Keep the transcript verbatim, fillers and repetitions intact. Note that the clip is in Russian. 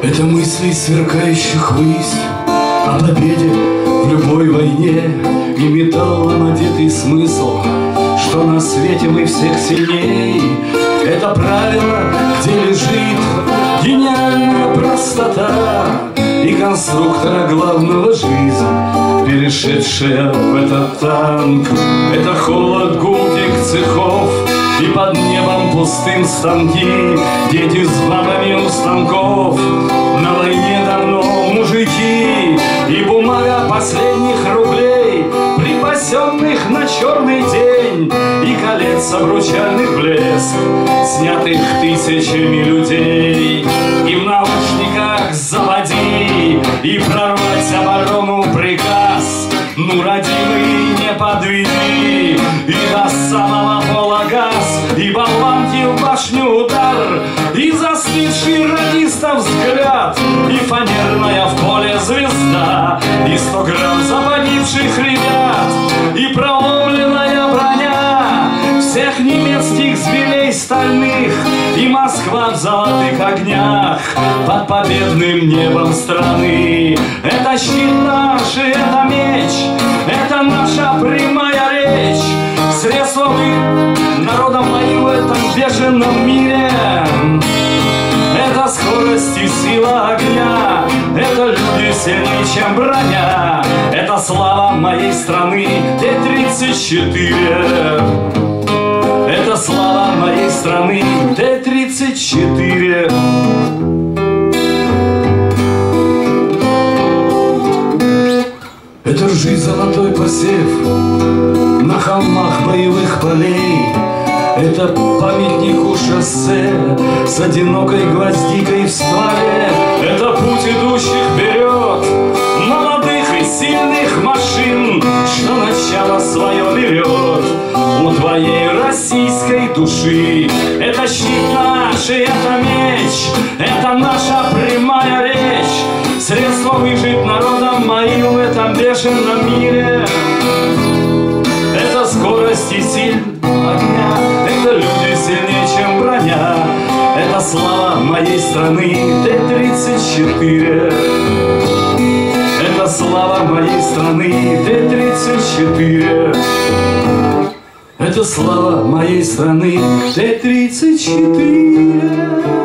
Это мысли сверкающих ввысь о победе в любой войне и металлом одетый смысл, что на свете мы всех сильней. Это правило, где лежит гениальная простота и конструктора главного жизнь, перешедшая в этот танк. Это холод гулких цехов и под небом пустым станки, дети с бабами у станков. На войне давно мужики и бумага последних рублей, припасенных на черный день, и колец обручальных блеск, снятых тысячами людей. И в наушниках заводи и прорвать оборону приказ. Ну, родимый, не подведи, и до самого пола газ, и болванки в башню удар, и застывший радистов взгляд, и фанерная в поле звезда, и сто грамм за погибших ребят, и проломленная броня всех немецких зверей стальных, и Москва в золотых огнях под победным небом страны. Это щит наш, и это меч, это наша прямая речь. Средства вы народом моим в этом бешеном мире. Это скорость и сила огня, это люди сильнее, чем броня. Это слава моей страны Т тридцать четыре. Это слава моей страны Т тридцать четыре. Это ржи золотой посев на холмах боевых полей. Это памятнику шоссе с одинокой гвоздикой в стволе. Это путь идущих вперед молодых и сильных машин, что начало свое берет у твоей российской души. Это щит наш, и это меч, это наша прямая речь. Средство выжить народом моим в этом бешеном мире. Это скорость и силь огня, это люди сильнее, чем броня. Это слава моей страны Т тридцать четыре. Это слава моей страны Т тридцать четыре. Это слава моей страны Т тридцать четыре.